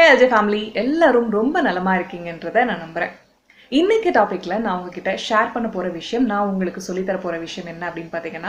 Hi Ajay family, எல்லாரும் ரொம்ப நலமா இருக்கீங்கன்றதை நான் நம்புறேன். இன்னைக்கு டாபிக்ல நான் உங்ககிட்ட ஷேர் பண்ண போற விஷயம், நான் உங்களுக்கு சொல்லி தர போற விஷயம் என்ன அப்படின்னு பாத்தீங்கன்னா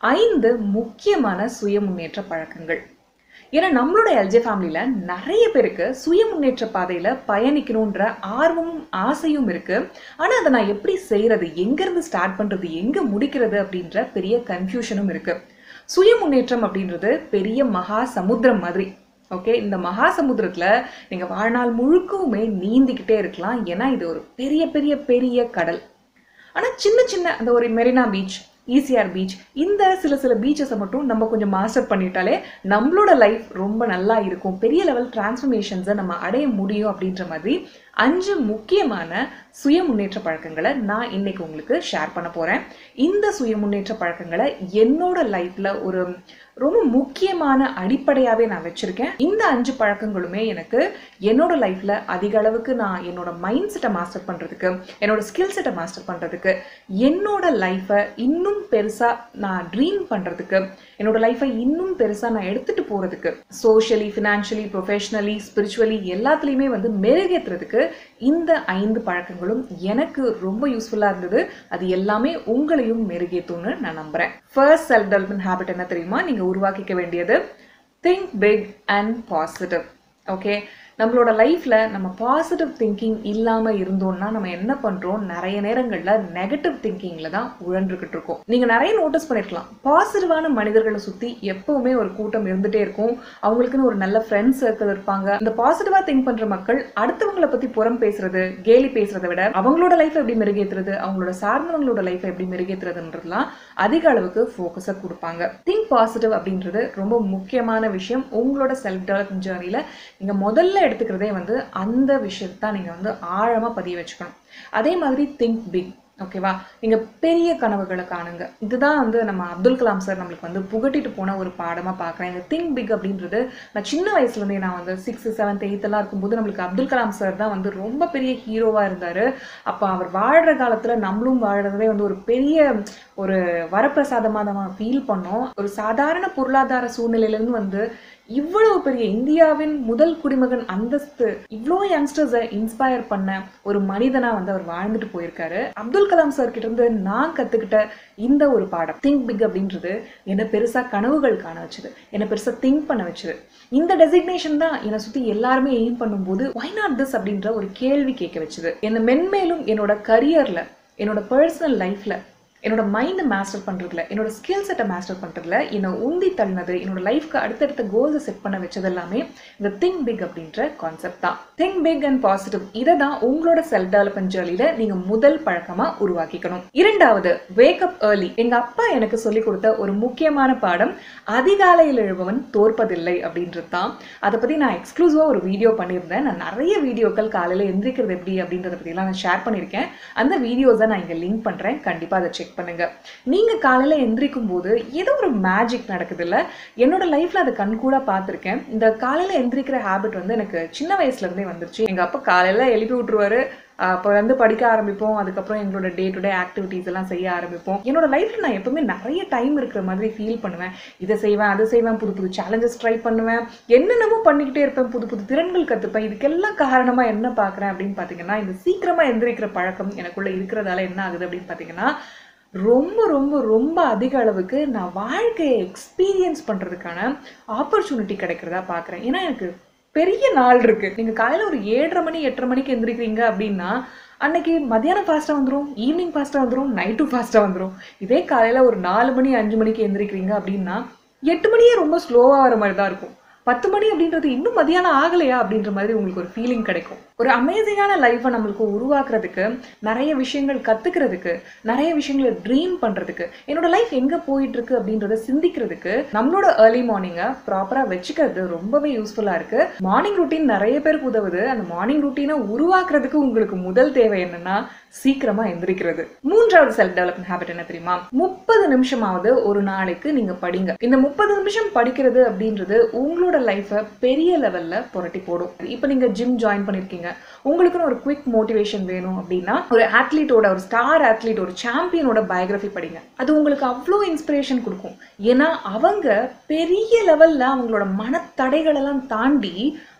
5 முக்கியமான சுய முன்னேற்ற பழக்கங்கள். ஏன்னா நம்மளோட எல்ஜே ஃபேமிலியில நிறைய பேருக்கு சுய முன்னேற்ற பாதையில பயணிக்கணும்ன்ற ஆர்வமும் ஆசையும் இருக்கு. ஆனா அதை நான் எப்படி செய்யறது, எங்க இருந்து ஸ்டார்ட் பண்றது, எங்க முடிக்கிறது அப்படின்ற பெரிய கன்ஃபியூஷனும் இருக்கு. சுய முன்னேற்றம் அப்படின்றது பெரிய மகா சமுத்திரம் மாதிரி. ஓகே, இந்த மகா சமுத்திரத்துல நீங்க வாழ்நாள் முழுக்கவுமே நீந்திக்கிட்டே இருக்கலாம். ஏன்னா இது ஒரு பெரிய பெரிய பெரிய கடல். ஆனா சின்ன சின்ன அந்த ஒரு மெரினா பீச், ஈசிஆர் பீச், இந்த சில பீச்சஸை மட்டும் நம்ம கொஞ்சம் மாஸ்டர் பண்ணிட்டாலே நம்மளோட லைஃப் ரொம்ப நல்லா இருக்கும். பெரிய லெவல் டிரான்ஸ்ஃபர்மேஷன்ஸை நம்ம அடைய முடியும் அப்படின்ற மாதிரி 5 முக்கியமான சுய முன்னேற்ற பழக்கங்களை நான் இன்னைக்கு உங்களுக்கு ஷேர் பண்ண போறேன். இந்த சுய முன்னேற்ற பழக்கங்களை என்னோட லைஃப்ல ஒரு ரொம்ப முக்கியமான அடிப்படையாவே நான் வச்சிருக்கேன். இந்த 5 பழக்கங்களுமே எனக்கு என்னோட லைஃப்ல அதிக அளவுக்கு நான் என்னோட மைண்ட் செட்டை மாஸ்டர் பண்றதுக்கு, என்னோட ஸ்கில் செட்டை மாஸ்டர் பண்றதுக்கு, என்னோட லைஃபை இன்னும் பெருசா நான் ட்ரீம் பண்றதுக்கு, என்னோட லைஃபை இன்னும் பெருசா நான் எடுத்துட்டு போறதுக்கு, சோஷியலி, ஃபினான்ஷியலி, ப்ரொஃபஷனலி, ஸ்பிரிச்சுவலி எல்லாத்துலயுமே மெருகேற்றுறதுக்கு இந்த 5 பழக்கங்களும் எனக்கு ரொம்ப யூஸ்ஃபுல்லா இருந்தது. அது எல்லாமே உங்களையும் மெருகேற்றும்னு நான் நம்புறேன். ஃபர்ஸ்ட் செல்ஃப் டெவலப்மெண்ட் ஹேபிட் என்ன தெரியுமா? நீங்க உருவாக்கிக்க வேண்டியது think big and positive. Okay, நம்மளோட லைஃப்ல நம்ம பாசிட்டிவ் திங்கிங் இல்லாம இருந்தோம்னா நம்ம என்ன பண்றோம், நிறைய நேரங்கள்ல நெகட்டிவ் திங்கிங்ல தான் உழன்றுகிட்டு இருக்கோம். நீங்க நிறைய நோட்டீஸ் பண்ணிருக்கலாம், பாசிட்டிவான மனிதர்களை சுத்தி எப்பவுமே ஒரு கூட்டம் இருந்துட்டே இருக்கும். அவங்களுக்குன்னு ஒரு நல்ல ஃப்ரெண்ட்ஸ் சர்க்கிள் இருப்பாங்க. இந்த பாசிட்டிவா திங்க் பண்ற மக்கள் அடுத்தவங்களை பத்தி புறம் பேசுறது, கேலி பேசுறதை விட அவங்களோட லைஃப் எப்படி மெருகேற்றுறது, அவங்களோட சார்ந்தவங்களோட லைஃப் எப்படி மெருகேற்றுறதுன்றதுலாம் அதிக அளவுக்கு ஃபோக்கஸை கொடுப்பாங்க. திங்க் பாசிட்டிவ் அப்படின்றது ரொம்ப முக்கியமான விஷயம். உங்களோட செல்ஃப் டெவலப்மெண்ட் ஜர்னில நீங்க முதல்ல எடுத்துக்கிறதே அந்த விஷயத்தான் நீங்க ஆழமா பதிய வச்சுக்கணும். அதே மாதிரி திங்க் பிக். ஓகேவா, நீங்க பெரிய கனவுகளை காணுங்க. இதுதான் நம்ம அப்துல் கலாம் சார் நம்மளுக்கு புகட்டிட்டு போன ஒரு பாடமா பாக்குறேன். இந்த திங்க் பிக் அப்படின்றது நான் சின்ன வயசுல இருந்தே, நான் 6th 7th 8th எல்லாம் இருக்கும்போது நம்மளுக்கு அப்துல் கலாம் சார் தான் ரொம்ப பெரிய ஹீரோவா இருந்தாரு. அப்ப அவர் வாழ்ற காலத்துல நம்மளும் வாழ்றதே ஒரு பெரிய ஒரு வரப்பிரசாதமா தான் ஃபீல் பண்ணோம். ஒரு சாதாரண பொருளாதார சூழ்நிலையில இருந்து இவ்வளவு பெரிய இந்தியாவின் முதல் குடிமகன் அந்தஸ்து, இவ்வளோ யங்ஸ்டர்ஸை இன்ஸ்பயர் பண்ண ஒரு மனிதனா அவர் வாழ்ந்துட்டு போயிருக்காரு. அப்துல் கலாம் சார் கிட்ட இருந்து நான் கத்துக்கிட்ட இந்த ஒரு பாடம் திங்க் பிக் அப்படின்றது என்ன பெருசா கனவுகள் காண வச்சது, என்ன பெருசா திங்க் பண்ண வச்சது. இந்த டெசிக்னேஷன் தான் என்னை சுத்தி எல்லாருமே எய்ம் பண்ணும்போது why not this அப்படின்ற ஒரு கேள்வி கேட்க வச்சது. என்ன மென்மேலும் என்னோட கரியர்ல, என்னோட பர்சனல் லைஃப்ல, என்னோட மைண்டை மாஸ்டர் பண்றதுல, என்னோட ஸ்கில் செட்டை மாஸ்டர் பண்றதுல என்னை உந்தி தள்ளினது, என்னோட லைஃப்க்கு அடுத்தடுத்த கோல்ஸை செட் பண்ண வச்சது எல்லாமே இந்த திங்க் பிக் அப்படின்ற கான்செப்ட் தான். திங்க் பிக் அண்ட் பாசிட்டிவ், இதை தான் உங்களோட செல்ஃப் டெவலப்மெண்ட் ஜர்னில நீங்க முதல் பழக்கமா உருவாக்கிக்கணும். இரண்டாவது, வேக் அப் ஏர்லி. எங்க அப்பா எனக்கு சொல்லி கொடுத்த ஒரு முக்கியமான பாடம் அதிகாலையில் எழுபவன் தோற்பதில்லை அப்படின்றது தான். அதை பத்தி நான் எக்ஸ்க்ளூசிவா ஒரு வீடியோ பண்ணியிருந்தேன். நான் நிறைய வீடியோக்கள் காலையில எந்திரிக்கிறது எப்படி அப்படின்றத பத்தி எல்லாம் நான் ஷேர் பண்ணியிருக்கேன். அந்த வீடியோஸை நான் இங்க லிங்க் பண்றேன், கண்டிப்பா அதை செக் பண்ணுங்க. நீங்க காலையில எந்திரிக்கும் போது ஏதோ ஒரு மேஜிக் நடக்குது இல்ல? என்னோட லைஃப்ல அதை கண்கூடா பார்த்திருக்கேன். இந்த காலையில எந்திரிக்கிற ஹேபிட் எனக்கு சின்ன வயசுல இருந்தே வந்துருச்சு. எங்க அப்பா காலையில எழுப்பி விட்டுருவாரு. அப்போ படிக்க ஆரம்பிப்போம். அதுக்கப்புறம் எங்களோட டே டு டே ஆக்டிவிட்டீஸ் எல்லாம் செய்ய ஆரம்பிப்போம். என்னோட லைஃப்ல நான் எப்பவுமே நிறைய டைம் இருக்கிற மாதிரி ஃபீல் பண்ணுவேன். இதை செய்வேன், அதை செய்வேன், புது புது சேலஞ்சஸ் ட்ரை பண்ணுவேன், என்னென்னமோ பண்ணிக்கிட்டே இருப்பேன், புது புது திறன்கள் கற்றுப்பேன். இதுக்கெல்லாம் காரணமா என்ன பார்க்குறேன் அப்படின்னு பார்த்தீங்கன்னா, இந்த சீக்கிரமா எந்திரிக்கிற பழக்கம் எனக்குள்ள இருக்கிறதால என்ன ஆகுது அப்படின்னு பார்த்தீங்கன்னா, ரொம்ப ரொம்ப ரொம்ப அதிக அளவுக்கு நான் வாழ்க்கையை எக்ஸ்பீரியன்ஸ் பண்றதுக்கான ஆப்பர்ச்சுனிட்டி கிடைக்கிறதா பார்க்குறேன். ஏன்னா எனக்கு பெரிய நாள் இருக்கு. நீங்க காலையில ஒரு 7:30 மணி 8:30 மணிக்கு எந்திரிக்கிறீங்க அப்படின்னா அன்னைக்கு மத்தியானம் ஃபாஸ்டா வந்துடும், ஈவினிங் ஃபாஸ்டா வந்துடும், நைட்டும் ஃபாஸ்டா வந்துடும். இதே காலையில ஒரு 4 மணி 5 மணிக்கு எந்திரிக்கிறீங்க அப்படின்னா 8 மணியே ரொம்ப ஸ்லோவா வர மாதிரி தான் இருக்கும். 10 மணி அப்படின்றது இன்னும் மதியானம் ஆகலையா அப்படின்ற மாதிரி உங்களுக்கு ஒரு ஃபீலிங் கிடைக்கும். ஒரு அமேசிங்கான லைஃபை நம்மளுக்கு உருவாக்குறதுக்கு, நிறைய விஷயங்கள் கத்துக்கிறதுக்கு, நிறைய விஷயங்களை ட்ரீம் பண்றதுக்கு, என்னோட லைஃப் எங்க போயிட்டு இருக்கு அப்படின்றத சிந்திக்கிறதுக்கு நம்மளோட ஏர்லி மார்னிங்கை ப்ராப்பரா வச்சுக்கிறது ரொம்பவே யூஸ்ஃபுல்லா இருக்கு. மார்னிங் ரூட்டீன் நிறைய பேருக்கு உதவுது. அந்த மார்னிங் ரூட்டீனை உருவாக்குறதுக்கு உங்களுக்கு முதல் தேவை என்னன்னா சீக்கிரமா எந்திரிக்கிறது. மூன்றாவது செல்ஃப் டெவலப்மெண்ட் ஹேபிட் என்ன தெரியுமா? 30 நிமிஷமாவது ஒரு நாளைக்கு நீங்க படிங்க. இந்த 30 நிமிஷம் படிக்கிறது அப்படின்றது உங்களோட லைஃபை பெரிய லெவல்ல புரட்டி போடும். இப்ப நீங்க ஜிம் ஜாயின் பண்ணிருக்கீங்க, உங்களுக்குன்னு ஒரு குவிக் மோட்டிவேஷன் வேணும் அப்படின்னா ஒரு ஆத்லீட்டோட, ஒரு ஸ்டார் ஆத்லீட், ஒரு சாம்பியனோட பயோகிராஃபி படிங்க. அது உங்களுக்கு அவ்வளோ இன்ஸ்பிரேஷன் கொடுக்கும். ஏன்னா அவங்க பெரிய லெவல்ல அவங்களோட மனத்தடைகள் எல்லாம் தாண்டி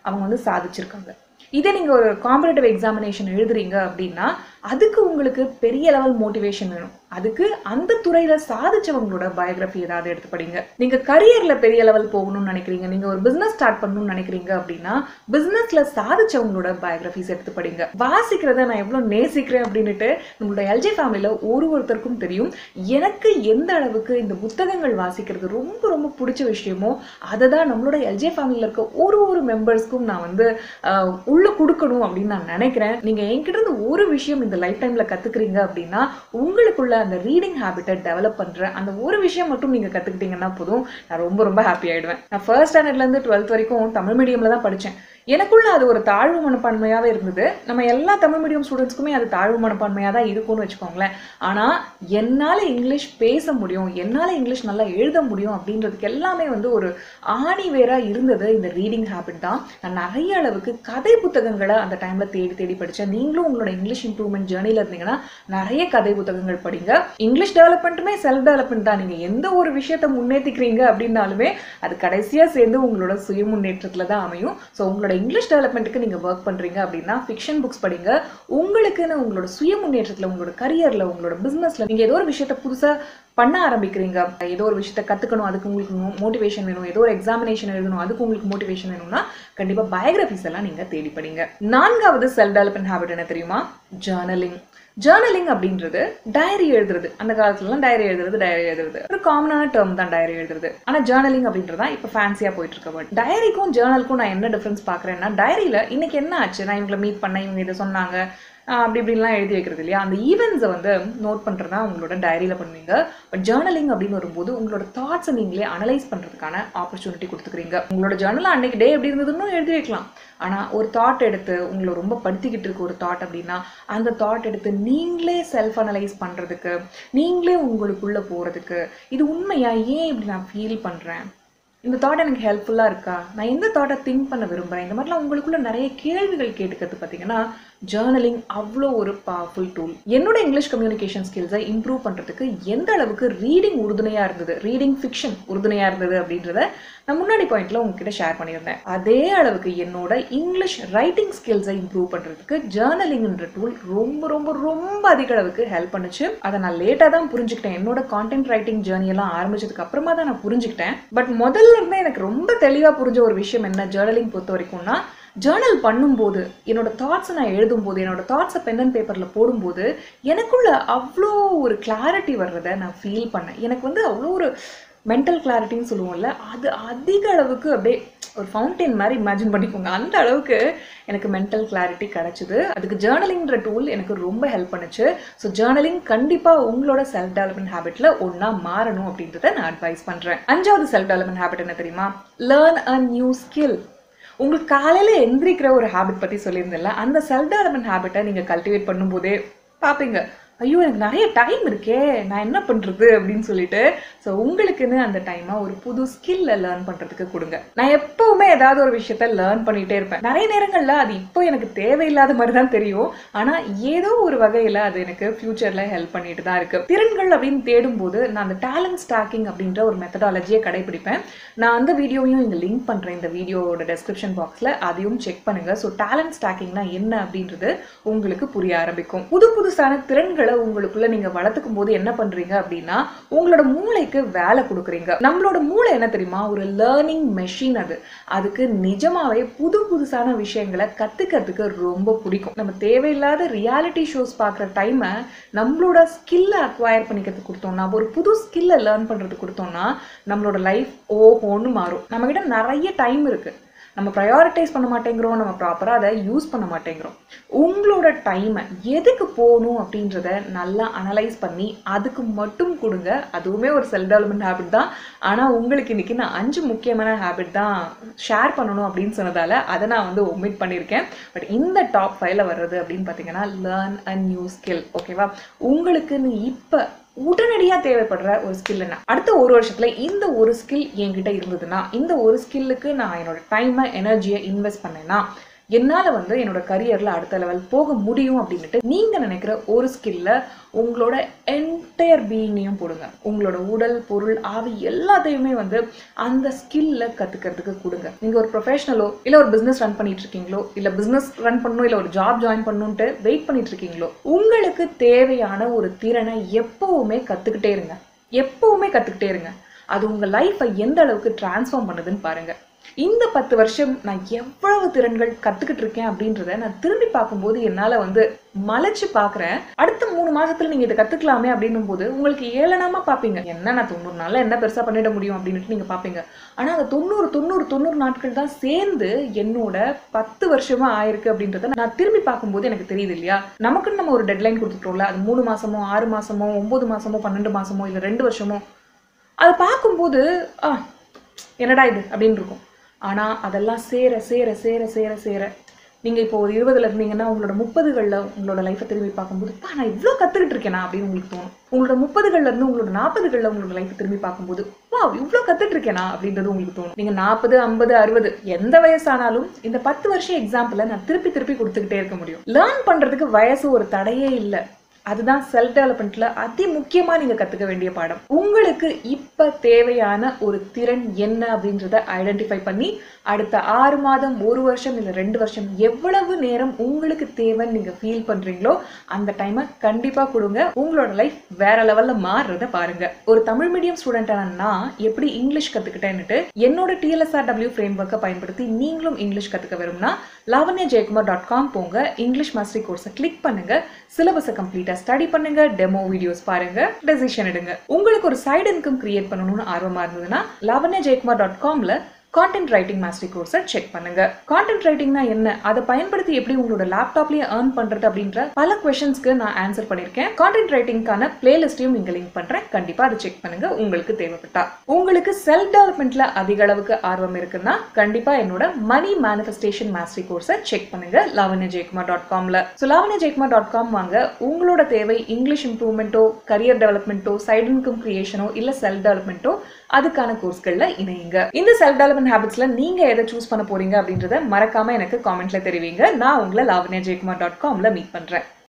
அவங்க வந்து சாதிச்சிருக்காங்க. இதே நீங்க ஒரு காம்படிட்டிவ் எக்ஸாமினேஷன் எழுதுறீங்க அப்படின்னா அதுக்கு உங்களுக்கு பெரிய லெவல் மோட்டிவேஷன் வேணும். அதுக்கு அந்த துறையில சாதிச்சவங்களோட பயோகிராஃபி ஏதாவது எடுத்து படிங்க. நீங்க கரியர்ல பெரிய லெவல் போகணும்னு நினைக்கிறீங்க, நீங்க ஒரு பிசினஸ் ஸ்டார்ட் பண்ணணும்னு நினைக்கிறீங்க அப்படின்னா பிசினஸ்ல சாதிச்சவங்களோட பயோகிராஃபிஸ் எடுத்து படிங்க. வாசிக்கிறத நான் எவ்வளவு நேசிக்கிறேன் அப்படின்னுட்டு நம்மளோட எல்ஜே ஃபேமிலியில ஒருத்தருக்கும் தெரியும். எனக்கு எந்த அளவுக்கு இந்த புத்தகங்கள் வாசிக்கிறது ரொம்ப ரொம்ப பிடிச்ச விஷயமோ அதை தான் நம்மளோட எல்ஜே ஃபேமிலியில இருக்க ஒரு மெம்பர்ஸ்க்கும் நான் வந்து உள்ள கொடுக்கணும் அப்படின்னு நான் நினைக்கிறேன். நீங்க என்கிட்ட இருந்து ஒரு விஷயம் இந்த லைஃப் டைம்ல கத்துக்கிறீங்க அப்படின்னா உங்களுக்குள்ள அந்த ரீடிங் ஹேபிட்டை டெவலப் பண்ற அந்த ஒரு விஷயம் மட்டும் நீங்க கத்துக்கிட்டீங்கன்னா போதும், நான் ரொம்ப ரொம்ப ஹாப்பி ஆயிடுவேன். நான் ஃபர்ஸ்ட் ஸ்டாண்டர்ட்ல இருந்து 12th வரைக்கும் தமிழ் மீடியம்ல தான் படிச்சேன். எனக்குள்ள அது ஒரு தாழ்வு மனப்பான்மையாவே இருந்தது. நம்ம எல்லா தமிழ் மீடியம் ஸ்டூடெண்ட்ஸ்க்குமே அது தாழ்வு மனப்பான்மையாக தான் இருக்கும்னு வச்சுக்கோங்களேன். ஆனால் என்னால் இங்கிலீஷ் பேச முடியும், என்னால் இங்கிலீஷ் நல்லா எழுத முடியும் அப்படின்றதுக்கு எல்லாமே வந்து ஒரு ஆணி வேறாக இருந்தது இந்த ரீடிங் ஹேபிட் தான். நான் நிறைய அளவுக்கு கதை புத்தகங்களை அந்த டைமில் தேடி தேடி படித்தேன். நீங்களும் உங்களோட இங்கிலீஷ் இம்ப்ரூவ்மெண்ட் ஜேர்னியில் இருந்தீங்கன்னா நிறைய கதை புத்தகங்கள் படிங்க. இங்கிலீஷ் டெவலப்மெண்ட்டுமே செல்ஃப் டெவலப்மெண்ட் தான். நீங்கள் எந்த ஒரு விஷயத்தை முன்னேற்றிக்கிறீங்க அப்படின்னாலுமே அது கடைசியாக சேர்ந்து உங்களோட சுய முன்னேற்றத்தில் தான் அமையும். ஸோ உங்களோட இங்கிலீஷ் டெவலப்மெண்ட்டுக்கு நீங்க ஒர்க் பண்றீங்க அப்படின்னா ஃபிக்ஷன் புக்ஸ் படிங்க. உங்களுக்குன்னு உங்களோட சுய முன்னேற்றத்துல, உங்களோட கரியர்ல, உங்களோட பிசினஸ்ல நீங்க ஏதோ ஒரு விஷயத்த புதுசா பண்ண ஆரம்பிக்கிறீங்க, ஏதோ ஒரு விஷயத்த கத்துக்கணும், அதுக்கு உங்களுக்கு மோட்டிவேஷன் வேணும், ஏதோ ஒரு எக்ஸாமினேஷன் எழுதணும், அதுக்கு உங்களுக்கு மோட்டிவேஷன் வேணும்னா கண்டிப்பா பயோகிராஃபிஸ் எல்லாம் நீங்க தேடி படிங்க. 4வது செல்ஃப் டெவலப்மெண்ட் ஹேபிட் என்ன தெரியுமா? ஜர்னலிங். ஜர்னலிங் அப்படின்றது டைரி எழுதுறது. அந்த காலத்துலலாம் டைரி எழுதுறது ஒரு காமனான டேர்ம் தான் டைரி எழுதுறது. ஆனா ஜர்னலிங் அப்படின்றதா இப்ப ஃபேன்சியா போயிட்டு இருக்க வேர்ட். டைரிக்கும் ஜர்னலுக்கும் நான் என்ன டிஃபரன்ஸ் பாக்குறேன்னா, டைரியில இன்னைக்கு என்ன ஆச்சு, நான் இவங்களை மீட் பண்ணேன், இவங்க இதை சொன்னாங்க, அப்படி இப்படின்லாம் எழுதி வைக்கிறது இல்லையா, அந்த ஈவெண்ட்ஸை வந்து நோட் பண்ணுறதா உங்களோட டைரியில் பண்ணுவீங்க. பட் ஜேர்னலிங் அப்படின்னு வரும்போது உங்களோட தாட்ஸை நீங்களே அனலைஸ் பண்ணுறதுக்கான ஆப்பர்ச்சுனிட்டி கொடுத்துக்கிறீங்க. உங்களோட ஜேர்னலில் அன்னைக்கு டே எப்படி இருந்ததுன்னு எழுதி வைக்கலாம். ஆனால் ஒரு தாட் எடுத்து, உங்களை ரொம்ப படுத்திக்கிட்டு இருக்க ஒரு தாட் அப்படின்னா அந்த தாட் எடுத்து நீங்களே செல்ஃப் அனலைஸ் பண்ணுறதுக்கு, நீங்களே உங்களுக்குள்ளே போகிறதுக்கு, இது உண்மையா, ஏன் இப்படி நான் ஃபீல் பண்ணுறேன், இந்த தாட் எனக்கு ஹெல்ப்ஃபுல்லாக இருக்கா, நான் எந்த தாட்டை திங்க் பண்ண விரும்புகிறேன், இந்த மாதிரிலாம் உங்களுக்குள்ள நிறைய கேள்விகள் கேட்டுக்கிறது பார்த்தீங்கன்னா ஜேர்னலிங் அவ்வளோ ஒரு பவர்ஃபுல் டூல். என்னோட இங்கிலீஷ் கம்யூனிகேஷன் ஸ்கில்ஸை இம்ப்ரூவ் பண்ணுறதுக்கு எந்த அளவுக்கு ரீடிங் உறுதுணையாக இருந்தது, ரீடிங் ஃபிக்ஷன் உறுதுணையாக இருந்தது அப்படின்றத நான் முன்னாடி பாயிண்ட்ல உங்ககிட்ட ஷேர் பண்ணியிருந்தேன். அதே அளவுக்கு என்னோட இங்கிலீஷ் ரைட்டிங் ஸ்கில்ஸை இம்ப்ரூவ் பண்ணுறதுக்கு ஜேர்னலிங்ன்ற டூல் ரொம்ப ரொம்ப ரொம்ப அதிக அளவுக்கு ஹெல்ப் பண்ணுச்சு. அதை நான் லேட்டாக தான் புரிஞ்சுக்கிட்டேன். என்னோட கான்டென்ட் ரைட்டிங் ஜேர்னியெல்லாம் ஆரம்பிச்சதுக்கு அப்புறமா தான் நான் புரிஞ்சுக்கிட்டேன். பட் முதல்ல இருந்தே எனக்கு ரொம்ப தெளிவாக புரிஞ்ச ஒரு விஷயம் என்ன ஜேர்னலிங் பொறுத்த வரைக்கும்னா, ஜேர்னல் பண்ணும்போது, என்னோட தாட்ஸை நான் எழுதும்போது, என்னோட தாட்ஸை பென் அண்ட் பேப்பரில் போடும்போது எனக்குள்ள அவ்வளோ ஒரு கிளாரிட்டி வர்றதை நான் ஃபீல் பண்ணேன். எனக்கு வந்து அவ்வளோ ஒரு மென்டல் கிளாரிட்டின்னு சொல்லுவோம்ல, அது அதிக அளவுக்கு அப்படியே ஒரு ஃபவுண்டெயின் மாதிரி இமேஜின் பண்ணிக்கோங்க. அந்த அளவுக்கு எனக்கு மென்டல் கிளாரிட்டி கிடைச்சிது. அதுக்கு ஜேர்னலிங்ன்ற டூல் எனக்கு ரொம்ப ஹெல்ப் பண்ணுச்சு. ஸோ ஜேர்னலிங் கண்டிப்பாக உங்களோட செல்ஃப் டெவலப்மெண்ட் ஹேபிட்டில் ஒன்றா மாறணும் அப்படின்றத நான் அட்வைஸ் பண்ணுறேன். 5வது செல்ஃப் டெவலப்மெண்ட் ஹேபிட் என்ன தெரியுமா? Learn a new skill. உங்களுக்கு காலையில் எந்திரிக்கிற ஒரு ஹேபிட் பற்றி சொல்லியிருந்தேன்ல, அந்த செல்ஃப் டெவலப்மெண்ட் ஹேபிட்டை நீங்கள் கல்டிவேட் பண்ணும்போதே பார்ப்பீங்க, ஐயோ எனக்கு நிறைய டைம் இருக்கே, நான் என்ன பண்ணுறது அப்படின்னு சொல்லிட்டு. ஸோ உங்களுக்குன்னு அந்த டைமை ஒரு புது ஸ்கில்ல லேர்ன் பண்ணுறதுக்கு கொடுங்க. நான் எப்போவுமே ஏதாவது ஒரு விஷயத்த லேர்ன் பண்ணிகிட்டே இருப்பேன். நிறைய நேரங்களில் அது இப்போ எனக்கு தேவையில்லாத மாதிரி தான் தெரியும், ஆனால் ஏதோ ஒரு வகையில் அது எனக்கு ஃபியூச்சரில் ஹெல்ப் பண்ணிட்டு தான் இருக்குது. திறன்கள் அப்படின்னு தேடும்போது நான் அந்த டேலண்ட் ஸ்டாக்கிங் அப்படின்ற ஒரு மெத்தடாலஜியை கடைபிடிப்பேன். நான் அந்த வீடியோவையும் இங்கே லிங்க் பண்ணுறேன் இந்த வீடியோவோட டெஸ்கிரிப்ஷன் பாக்ஸில், அதையும் செக் பண்ணுங்கள். ஸோ டேலண்ட் ஸ்டாக்கிங்னா என்ன அப்படின்றது உங்களுக்கு புரிய ஆரம்பிக்கும். புதுசான திறன்களை உங்களுக்குள்ள நீங்க வளர்த்துக்கும் போது என்ன பண்றீங்க அப்படின்னா உங்களோட மூளைக்கு வேலை கொடுக்குறீங்க. நம்மளோட மூளை என்ன தெரியுமா? ஒரு லேர்னிங் மெஷின். அதுக்கு நிஜமாவே புதுசான விஷயங்களை கத்துக்கிறதுக்கு ரொம்ப பிடிக்கும். நம்ம தேவையில்லாத ரியாலிட்டி ஷோஸ் பார்க்குற டைமை நம்மளோட ஸ்கில்லை அக்வயர் பண்ணிக்கிறதுக்கு கொடுத்தோம்னா, ஒரு புது ஸ்கில்லை லேர்ன் பண்றதுக்கு கொடுத்தோம்னா நம்மளோட லைஃப் ஓஹோன்னு மாறும். நம்ம கிட்ட நிறைய டைம் இருக்கு, நம்ம ப்ரையாரிட்டைஸ் பண்ண மாட்டேங்கிறோம், நம்ம ப்ராப்பராக அதை யூஸ் பண்ண மாட்டேங்கிறோம். உங்களோட டைமை எதுக்கு போகணும் அப்படின்றத நல்லா அனலைஸ் பண்ணி அதுக்கு மட்டும் கொடுங்க. அதுவுமே ஒரு செல்ஃப் டெவலப்மெண்ட் ஹேபிட் தான். ஆனால் உங்களுக்கு இன்னைக்கு நான் 5 முக்கியமான ஹேபிட் தான் ஷேர் பண்ணணும் அப்படின்னு சொன்னதால அதை நான் வந்து ஒமிட் பண்ணியிருக்கேன். பட் இந்த டாப் 5ல வர்றது அப்படின்னு பார்த்தீங்கன்னா லேர்ன் அ நியூ ஸ்கில். ஓகேவா? உங்களுக்குன்னு இப்போ உடனடியாக தேவைப்படுற ஒரு ஸ்கில் என்ன? அடுத்த ஒரு வருஷத்துல இந்த ஒரு ஸ்கில் என்கிட்ட இருந்ததுன்னா, இந்த ஒரு ஸ்கில்லுக்கு நான் என்னோட டைமை எனர்ஜியை இன்வெஸ்ட் பண்ணேன்னா என்னால வந்து என்னோட கரியர்ல அடுத்த லெவல் போக முடியும் அப்படின்னுட்டு நீங்க நினைக்கிற ஒரு ஸ்கில்ல உங்களோட என்டையர் பீயிங்கையும் போடுங்க. உங்களோட உடல், பொருள், ஆவி எல்லாத்தையுமே வந்து அந்த ஸ்கில்ல கத்துக்கிறதுக்கு கொடுங்க. நீங்க ஒரு ப்ரொஃபஷனலோ இல்ல ஒரு பிசினஸ் ரன் பண்ணிட்டு இருக்கீங்களோ, இல்ல பிசினஸ் ரன் பண்ணணும் இல்ல ஒரு ஜாப் ஜாயின் பண்ணணும்ட்டு வெயிட் பண்ணிட்டு இருக்கீங்களோ, உங்களுக்கு தேவையான ஒரு திறனை எப்பவுமே கத்துக்கிட்டே இருங்க. எப்பவுமே கத்துக்கிட்டே இருங்க. அது உங்க லைஃபை எந்த அளவுக்கு டிரான்ஸ்ஃபார்ம் பண்ணுதுன்னு பாருங்க. இந்த 10 வருஷம் நான் எவ்வளவு திறன்கள் கத்துக்கிட்டு இருக்கேன் அப்படின்றத நான் திரும்பி பார்க்கும்போது என்னால வந்து மலைச்சு பாக்குறேன். அடுத்த 3 மாசத்துல நீங்க இதை கத்துக்கலாமே அப்படின்னும் போது உங்களுக்கு ஏளனமா பாப்பீங்க. என்ன நான் 90 நாள்ல என்ன பெருசா பண்ணிட முடியும் அப்படின்னு நீங்க பாப்பீங்க. ஆனா அந்த 90 நாட்கள் தான் சேர்ந்து என்னோட 10 வருஷமா ஆயிருக்கு அப்படின்றத நான் திரும்பி பார்க்கும்போது எனக்கு தெரியுது இல்லையா. நமக்குன்னு நம்ம ஒரு டெட்லைன் கொடுத்துட்டோம்ல, அது 3 மாசமோ 6 மாசமோ 9 மாசமோ 12 மாசமோ இல்ல 2 வருஷமோ, அதை பார்க்கும்போது என்னடா இது அப்படின்னு இருக்கும். ஆனா அதெல்லாம் சேர சேர சேர சேர சேர நீங்க இப்போ ஒரு 20ல இருந்தீங்கன்னா உங்களோட 30கள்ல உங்களோட லைஃபை திரும்பி பார்க்கும்போது நான் இவ்வளவு கத்துக்கிட்டு இருக்கேனா அப்படின்னு உங்களுக்கு தோணும். உங்களோட 30கள்ல இருந்து உங்களோட 40கள்ல உங்களோட லைஃபை திரும்பி பார்க்கும்போது இவ்வளவு கத்துட்டு இருக்கேனா அப்படின்றது உங்களுக்கு தோணும். நீங்க 40, 50, 60 எந்த வயசானாலும் இந்த 10 வருஷம் எக்ஸாம்பிள நான் திருப்பி திருப்பி கொடுத்துக்கிட்டே இருக்க முடியும். லேர்ன் பண்றதுக்கு வயசு ஒரு தடையே இல்லை. அதுதான் செல்ஃப் டெவலப்மெண்ட்ல அதி முக்கியமா நீங்க கத்துக்க வேண்டிய பாடம். உங்களுக்கு இப்ப தேவையான ஒரு திறன் என்ன அப்படின்றத ஐடென்டிஃபை பண்ணி அடுத்த 6 மாதம், 1 வருஷம் இல்ல 2 வருஷம் எவ்வளவு நேரம் உங்களுக்கு தேவைன்னு நீங்க ஃபீல் பண்றீங்களோ அந்த டைமை கண்டிப்பா கொடுங்க. உங்களோட லைஃப் வேற லெவல்ல மாறுறத பாருங்க. ஒரு தமிழ் மீடியம் ஸ்டூடெண்டான நான் எப்படி இங்கிலீஷ் கத்துக்கிட்டேன்னுட்டு என்னோட TLSRW ஃப்ரேம்வொர்க்கை பயன்படுத்தி நீங்களும் இங்கிலீஷ் கத்துக்க வரும்னா lavanyajayakumar.com போங்க. இங்கிலீஷ் மாஸ்டரி கோர்ஸை கிளிக் பண்ணுங்க. சிலபஸை கம்ப்ளீட்டா ஸ்டடி பண்ணுங்க, டெமோ வீடியோஸ் பாருங்க, டெசிஷன் எடுங்க. உங்களுக்கு ஒரு சைடு இன்கம் கிரியேட் பண்ணணும்னு ஆர்வமா இருந்ததுன்னா lavanyajayakumar.comல கான்டென்ட் ரைட்டிங் மாஸ்டரி கோர்ஸை செக் பண்ணுங்க. கான்டென்ட் ரைட்டிங்னா என்ன, அதை பயன்படுத்தி எப்படி உங்களோட லேப்டாப்லயே ஏர்ன் பண்றது அப்படின்ற பல क्वेश्चंसக்கு நான் ஆன்சர் பண்ணிருக்கேன். கான்டென்ட் ரைட்டிங்கான பிளேலிஸ்டையும் இங்க லிங்க் பண்றேன். கண்டிப்பா அதை செக் பண்ணுங்க உங்களுக்கு தேவைப்பட்டா. உங்களுக்கு செல்ஃப் டெவலப்மெண்ட்ல அதிக அளவுக்கு ஆர்வம் இருக்குன்னா கண்டிப்பா என்னோட மணி மேனிஃபெஸ்டேஷன் மாஸ்டரி கோர்ஸை செக் பண்ணுங்க lavanyajayakumar.comல. lavanyajayakumar.com வாங்க. உங்களோட தேவை இங்கிலீஷ் இம்ப்ரூவ்மெண்ட்டோ, கரியர் டெவலப்மெண்ட்டோ, சைடு இன்கம் கிரியேஷனோ இல்ல செல்ஃப் டெவலப்மெண்ட்டோ அதுக்கான கோர்ஸ்கள்ல இணையுங்க. இந்த செல்ஃப் டெவலப்மெண்ட் ஹேபிட்ஸ்ல நீங்க எதை சூஸ் பண்ண போறீங்க அப்படின்றத மறக்காம எனக்கு காமெண்ட்ல தெரிவிங்க. நான் உங்களை lavanyajayakumar.comல மீட் பண்றேன்.